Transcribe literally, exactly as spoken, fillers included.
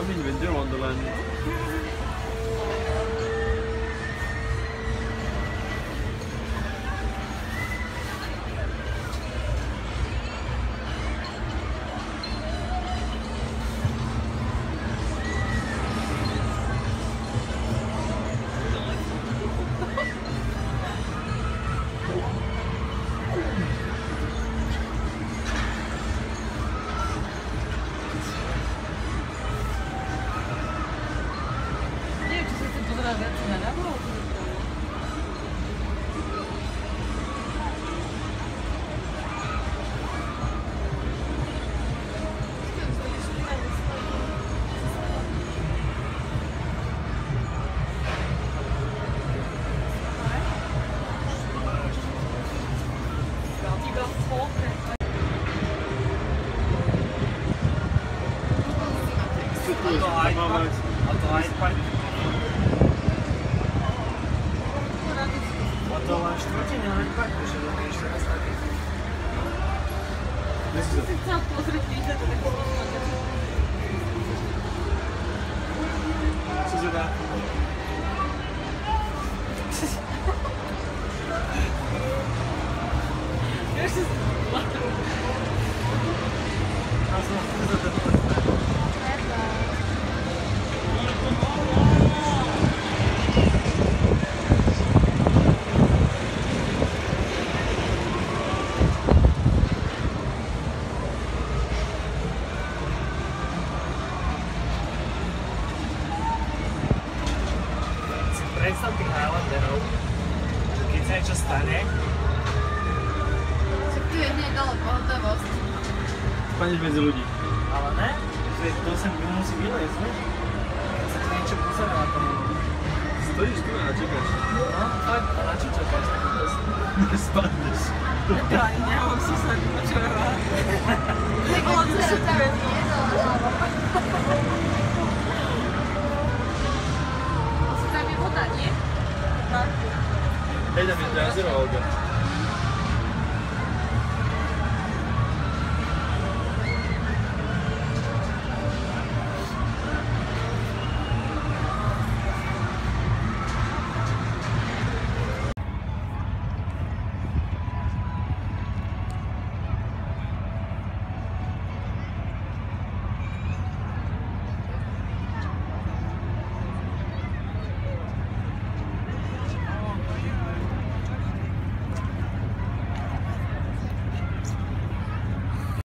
I'm in Winter Wonderland. Predstav tých Highlanderov, že keď sa niečo stane... Však tu je hneď dole pohotovosť. Spadneš medzi ľudí. Ale ne, že to sem musí vyliezť, vieš? Keď sa ti niečo pozera na tom. Stojíš tu a čakáš. No, fakt, a na čo čakáš? Spadneš. Ja ani nemám susedku, čo je vás. Tak on sa tam viedol na hlavu. Asi tam je voda, nie? Tak. Hej, tam je to jazero, Olga.